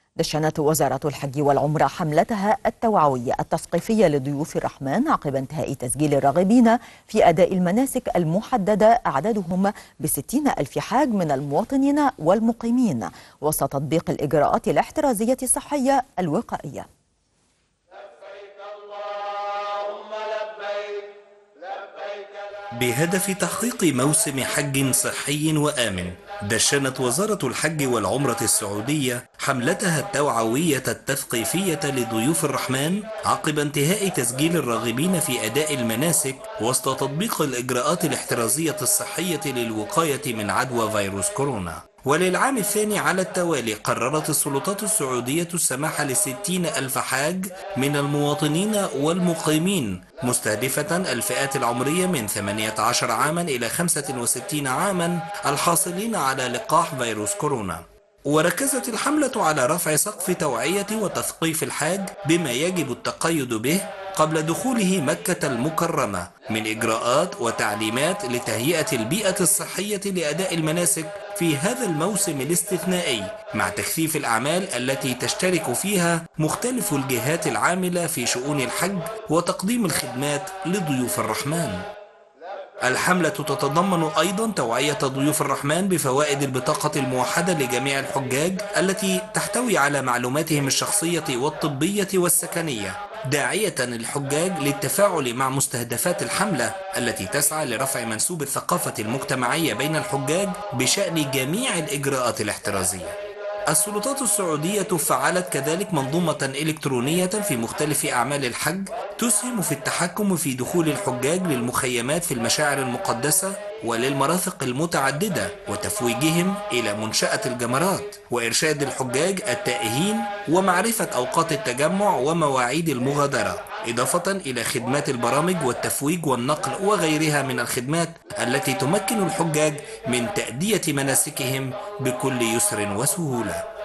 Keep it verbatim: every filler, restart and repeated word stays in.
دشنت وزارة الحج والعمرة حملتها التوعوية التثقيفية لضيوف الرحمن عقب انتهاء تسجيل الراغبين في أداء المناسك المحددة أعدادهم بستين ألف حاج من المواطنين والمقيمين وسط تطبيق الإجراءات الاحترازية الصحية الوقائية. بهدف تحقيق موسم حج صحي وآمن، دشنت وزارة الحج والعمرة السعودية حملتها التوعوية التثقيفية لضيوف الرحمن عقب انتهاء تسجيل الراغبين في أداء المناسك وسط تطبيق الإجراءات الاحترازية الصحية للوقاية من عدوى فيروس كورونا. وللعام الثاني على التوالي قررت السلطات السعودية السماح لستين ألف حاج من المواطنين والمقيمين، مستهدفة الفئات العمرية من ثمانية عشر عاما إلى خمسة وستين عاما الحاصلين على لقاح فيروس كورونا. وركزت الحملة على رفع سقف توعية وتثقيف الحاج بما يجب التقيد به قبل دخوله مكة المكرمة من إجراءات وتعليمات لتهيئة البيئة الصحية لأداء المناسك في هذا الموسم الاستثنائي، مع تخفيف الأعمال التي تشترك فيها مختلف الجهات العاملة في شؤون الحج وتقديم الخدمات لضيوف الرحمن. الحملة تتضمن أيضا توعية ضيوف الرحمن بفوائد البطاقة الموحدة لجميع الحجاج التي تحتوي على معلوماتهم الشخصية والطبية والسكنية، داعية الحجاج للتفاعل مع مستهدفات الحملة التي تسعى لرفع منسوب الثقافة المجتمعية بين الحجاج بشأن جميع الإجراءات الاحترازية. السلطات السعودية فعلت كذلك منظومة إلكترونية في مختلف أعمال الحج تسهم في التحكم في دخول الحجاج للمخيمات في المشاعر المقدسة وللمرافق المتعددة وتفويجهم إلى منشأة الجمرات وإرشاد الحجاج التائهين ومعرفة أوقات التجمع ومواعيد المغادرة، إضافة إلى خدمات البرامج والتفويج والنقل وغيرها من الخدمات التي تمكن الحجاج من تأدية مناسكهم بكل يسر وسهولة.